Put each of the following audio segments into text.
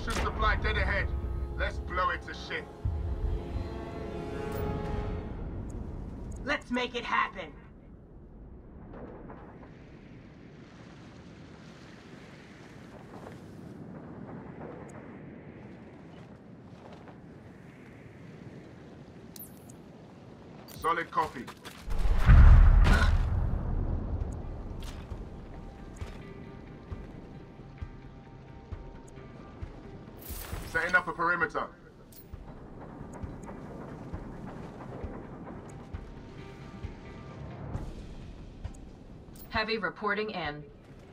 Potion supply dead ahead. Let's blow it to shit. Let's make it happen. Solid copy. Setting up a perimeter. Heavy reporting in.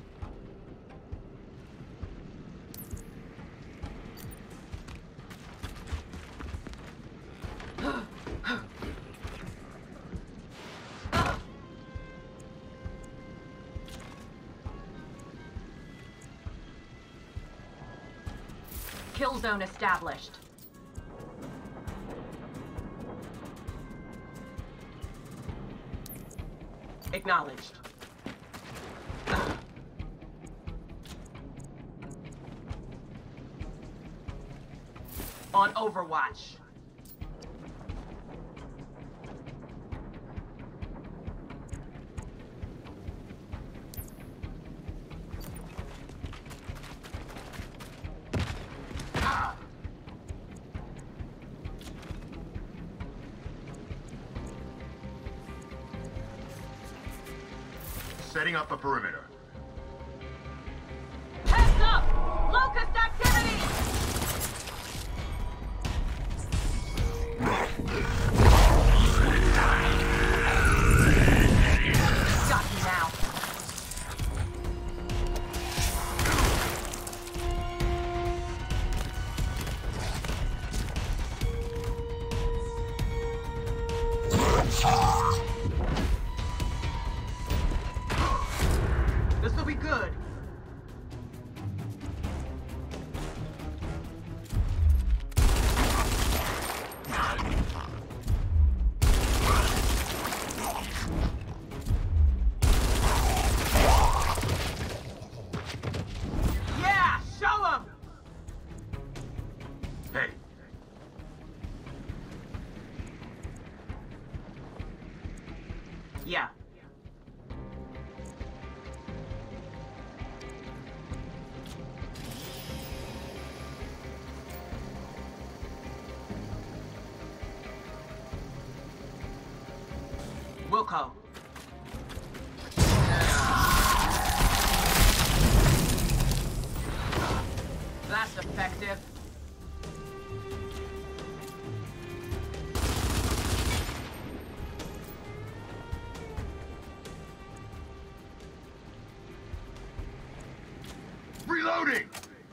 Kill zone established. Acknowledged. On Overwatch. Setting up a perimeter. Heads up! Locust activity! Got you now. This'll be good. Yeah, show 'em. Hey. Yeah. Wilco. That's effective. Reloading!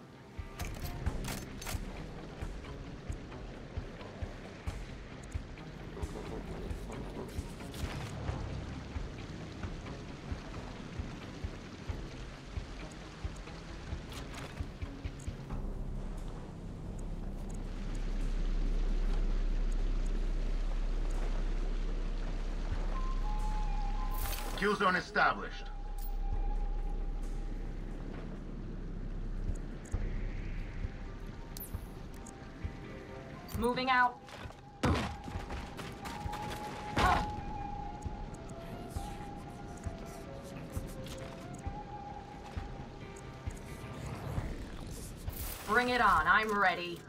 Kill zone established. Moving out. Bring it on, I'm ready.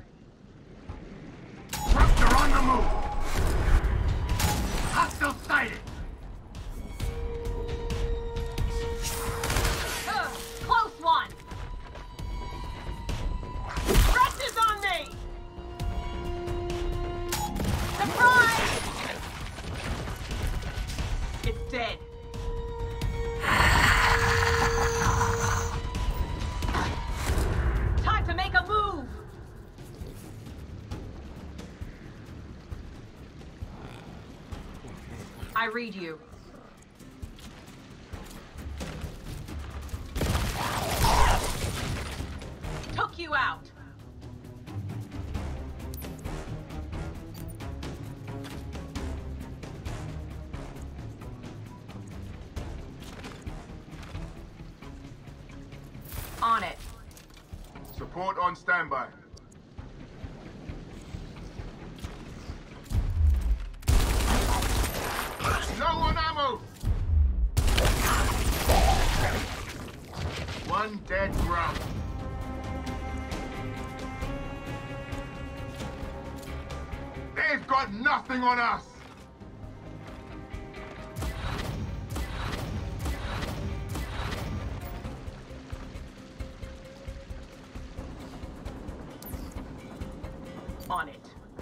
They're on the move! Hostile sighted! Close one! Threat is on me! Surprise! It's dead. Time to make a move! I read you. Took you out. On it. Support on standby. Low on ammo! One dead grunt. They've got nothing on us! On it.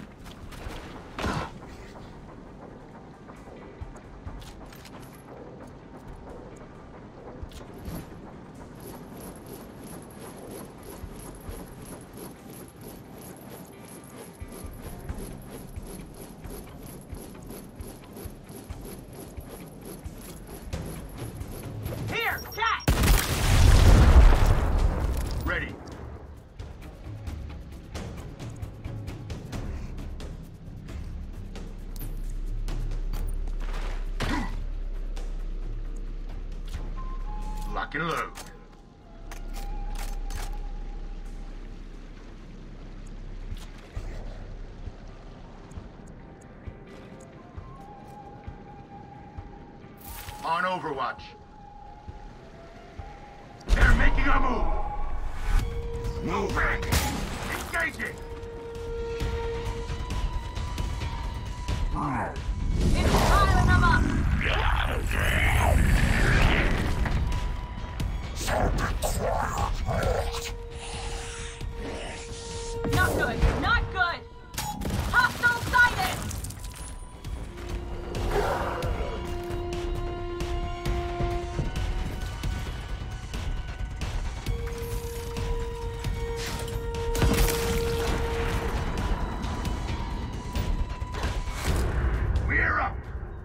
Here, cat! Ready. Lock and load. On Overwatch. They're making a move! Moving! Engaging! It's piling them up. Not good. Not good. Hostile sighted. We're up!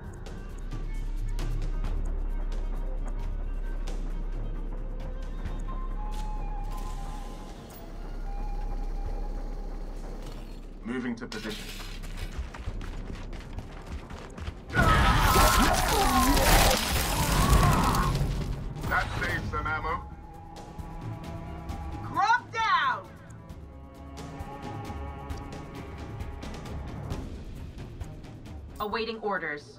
Moving to position. That saves some ammo. Grub down! Awaiting orders.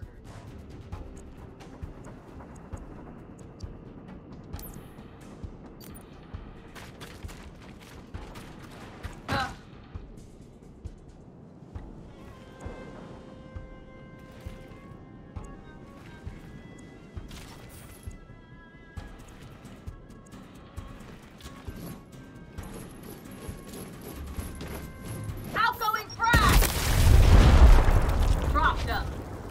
Outgoing frag! Dropped up.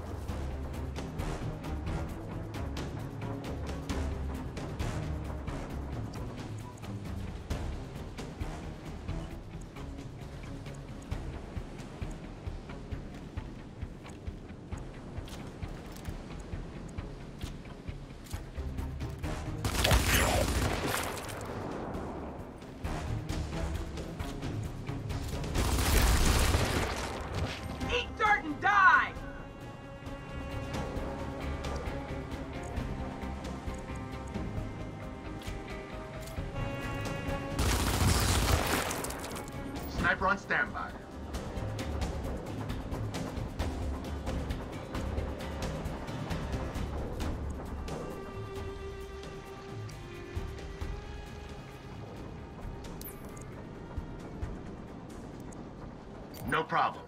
Eat dirt and die! Sniper on standby. No problem.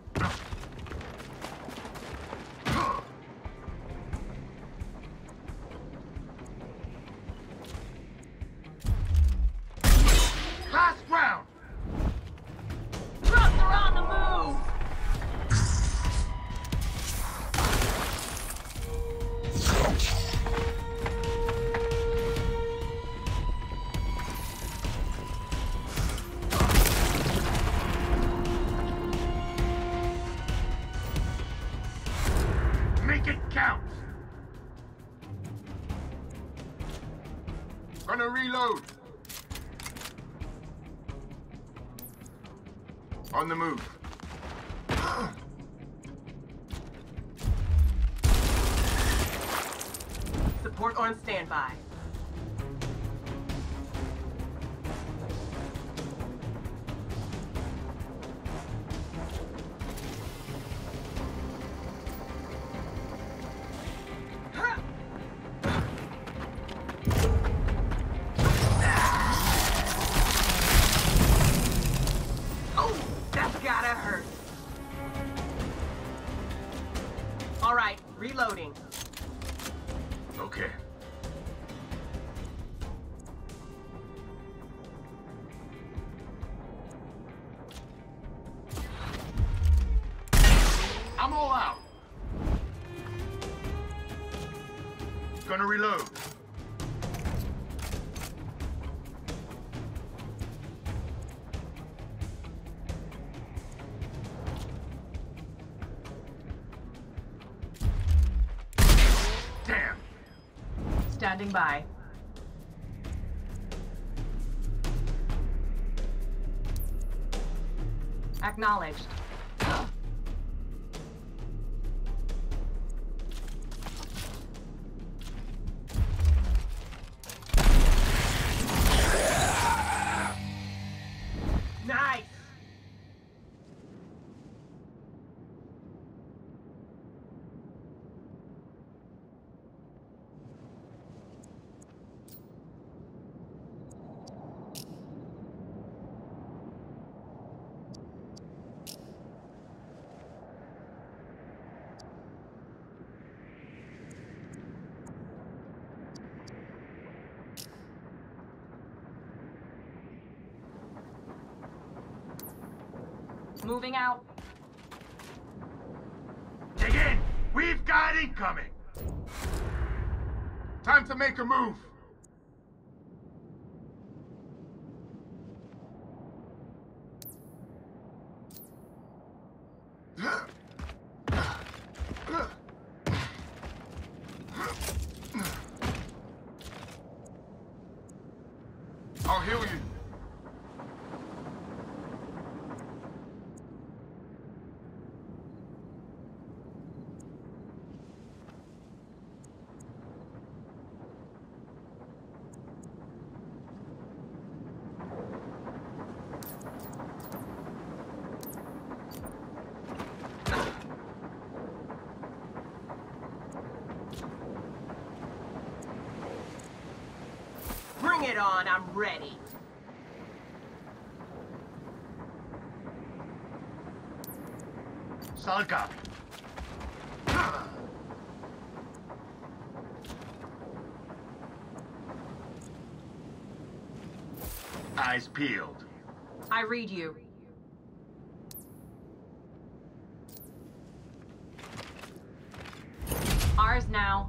Last round! Trucks are on the move! Make it count! Gonna reload! On the move. Support on standby. that hurt. All right, reloading. Okay. I'm all out. Gonna reload. Damn. Standing by. Acknowledged. Nice. Moving out. Dig in! We've got incoming! Time to make a move! I'll heal you. Bring it on, I'm ready. Solid copy. Eyes peeled. I read you. Ours now.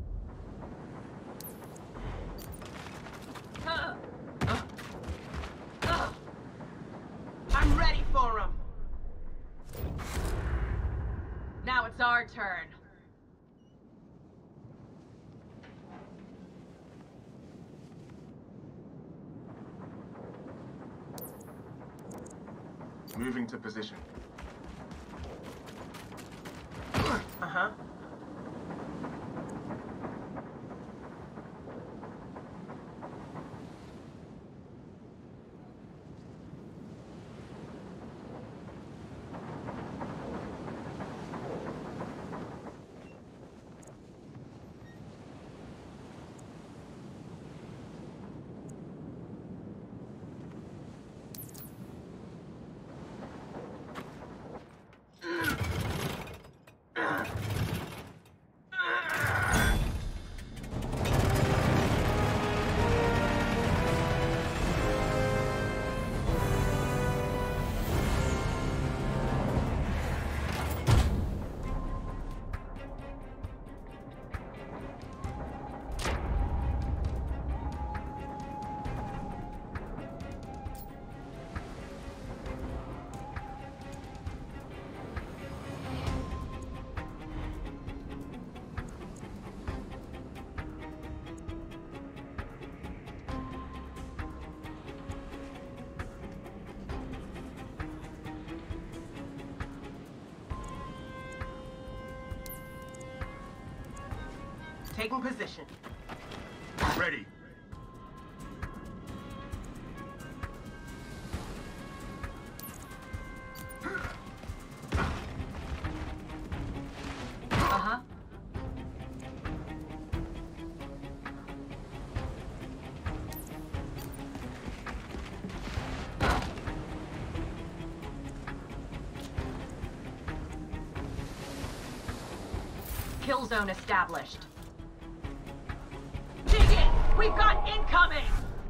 I'm ready for him. Now it's our turn. Moving to position. Uh-huh. Taking position. Ready. Uh-huh. Kill zone established. Dig it! We've got incoming!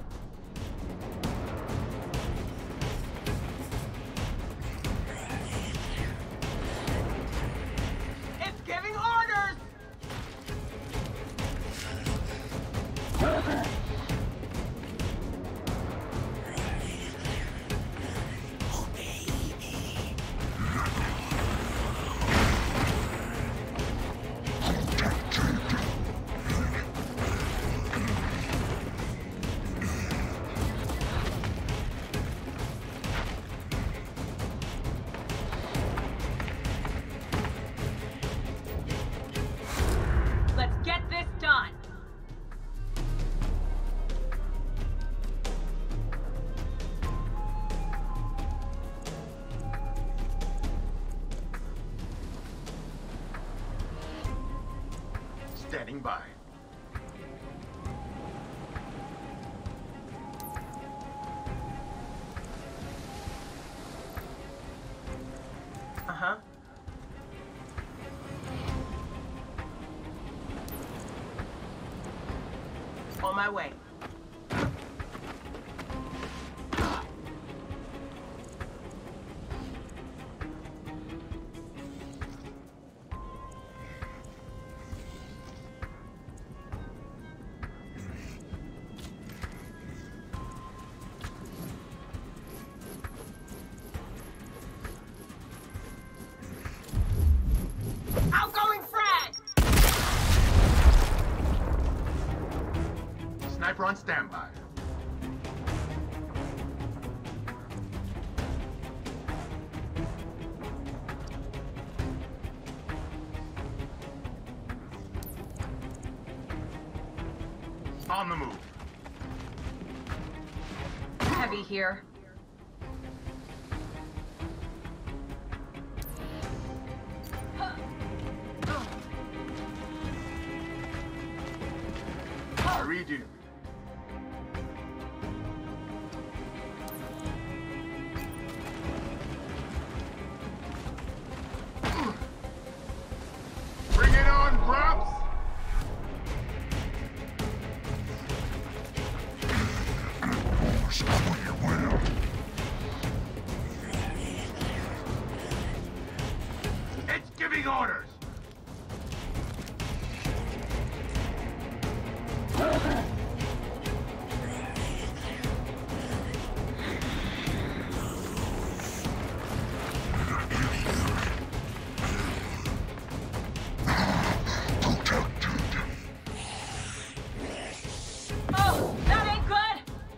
It's giving orders! Let's get this done! Standing by. Uh-huh. On my way. Outgoing frag! Sniper on standby. On the move. Heavy here. I read you. Bring it on, Grumps! It's giving orders! Oh, that ain't good!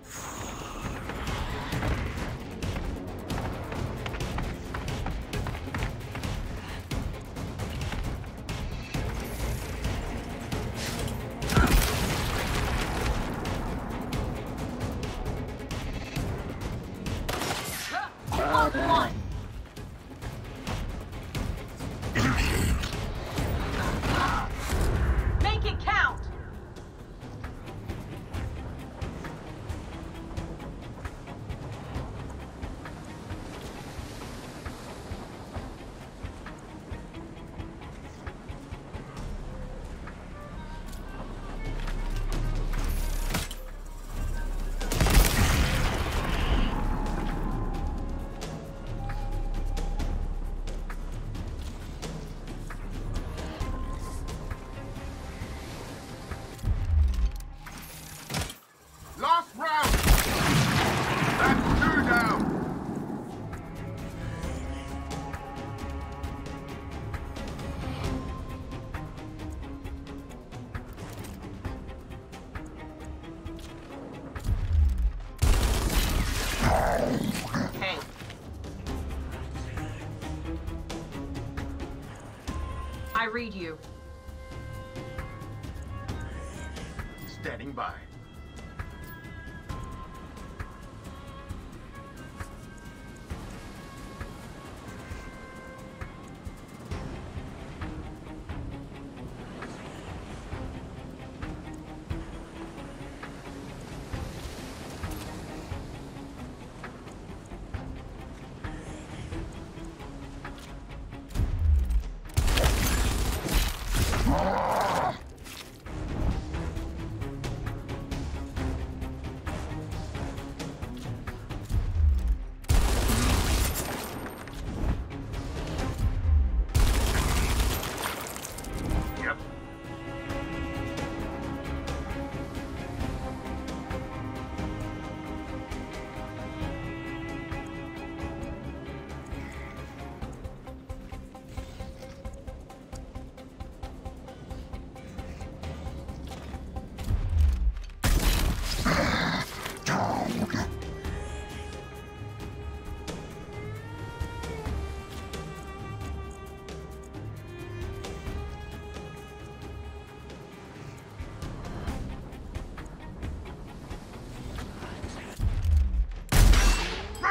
Lost one! Make it count! Last round! That's 2 down! Hey. I read you. Standing by.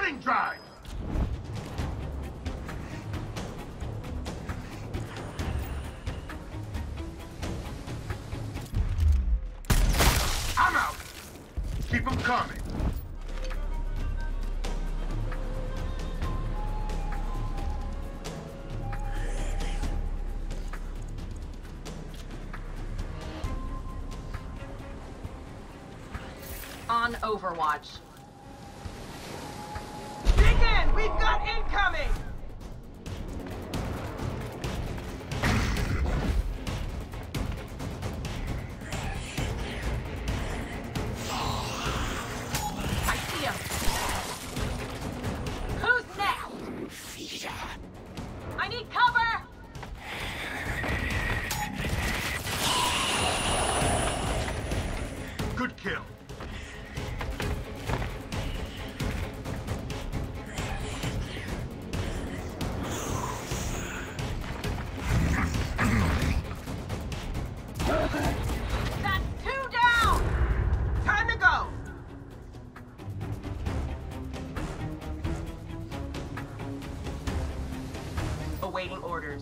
Cutting drive! I'm out! Keep them coming. On Overwatch. Dig in! We've got incoming! I see him. Who's next? I need cover! Good kill. That's 2 down! Time to go! Awaiting orders.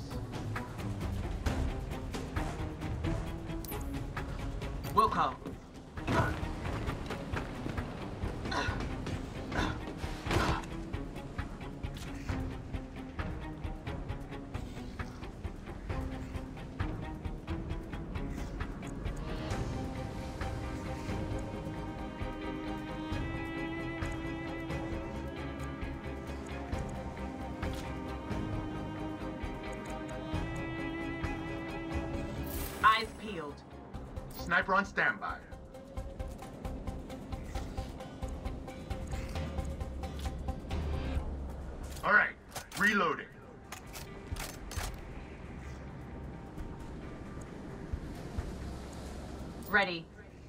Wilco. Eyes peeled. Sniper on standby. All right, reloading. Ready.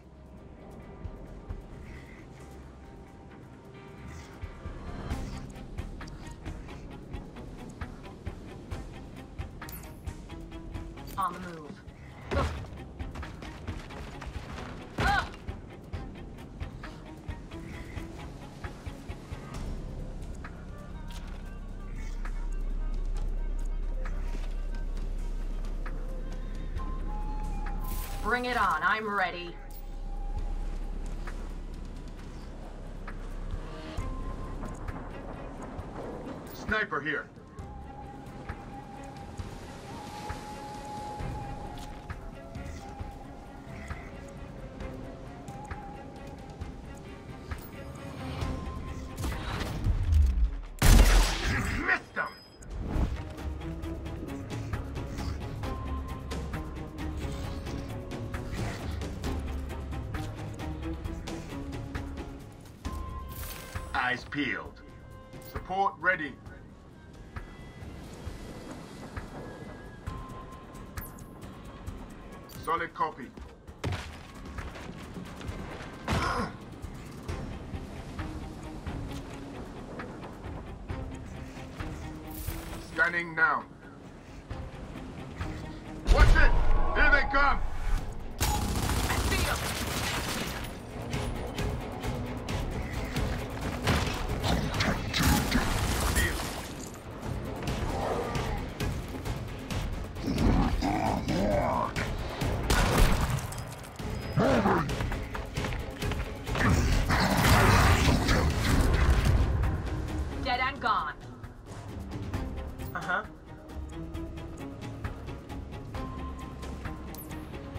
On the move. Ugh. Ugh. Bring it on, I'm ready. Sniper here. Missed him! Eyes peeled. Support ready. Solid copy. Scanning now. Watch it! Here they come! I see him! Dead and gone. Uh-huh.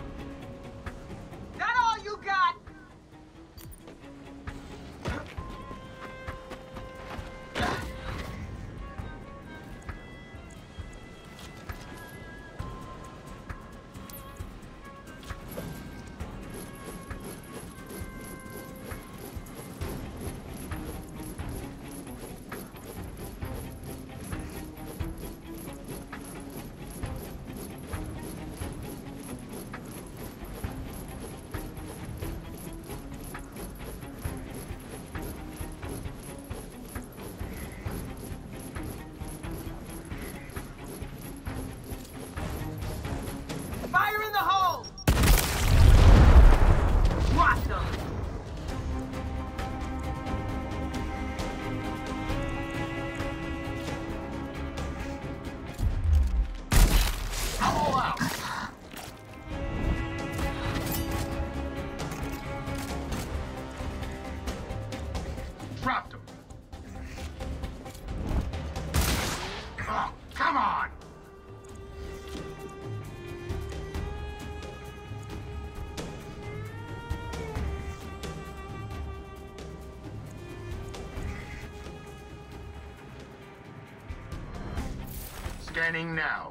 Scanning now.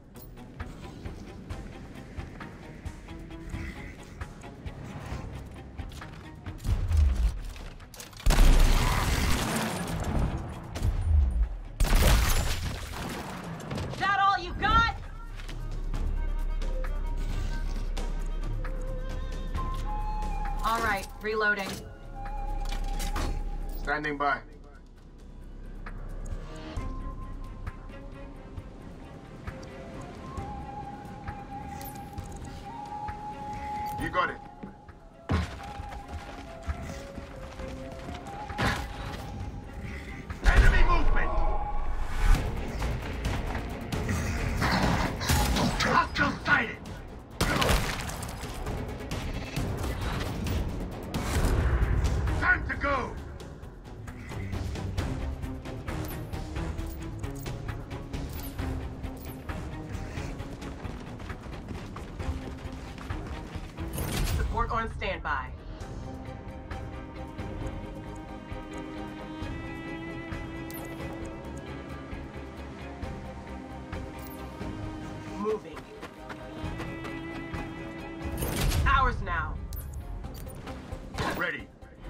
Is that all you got? All right, reloading. Standing by. You got it. Enemy movement! Hostile sighted! Time to go! Support on standby. Moving. Ours now. Ready.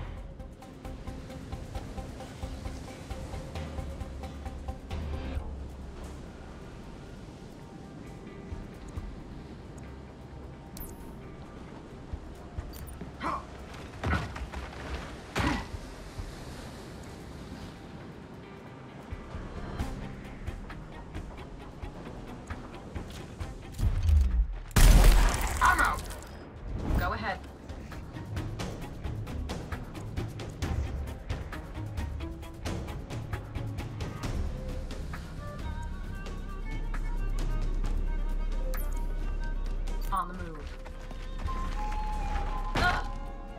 I'm out! Go ahead. On the move. Ugh!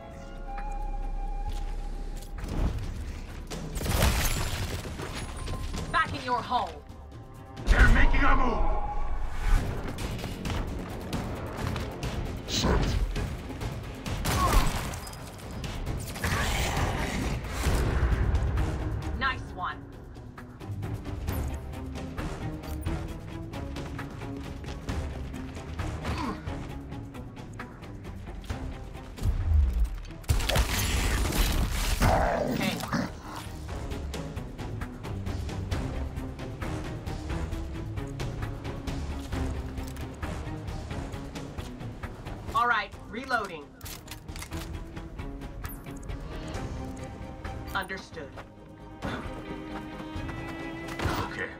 Back in your hole. They're making a move! Nice one. Okay. All right, reloading. Understood. Okay.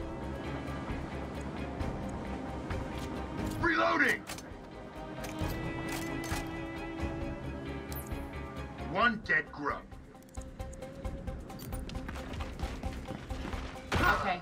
Reloading! One dead grub. Okay.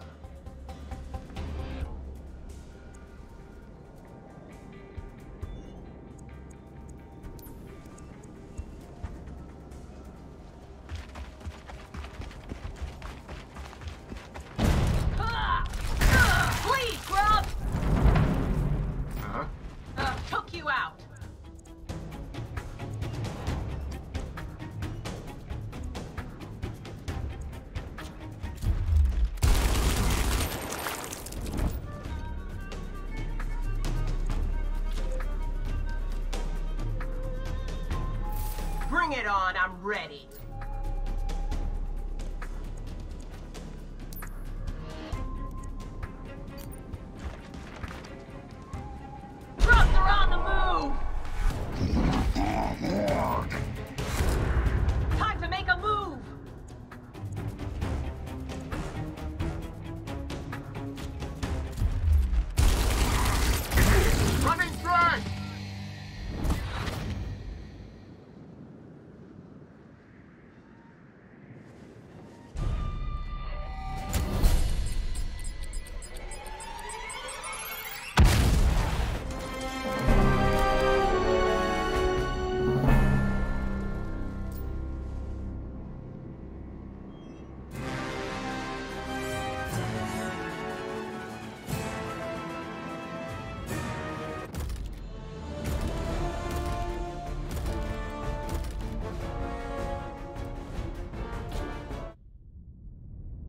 Please, grub! Huh? Took you out. Bring it on, I'm ready.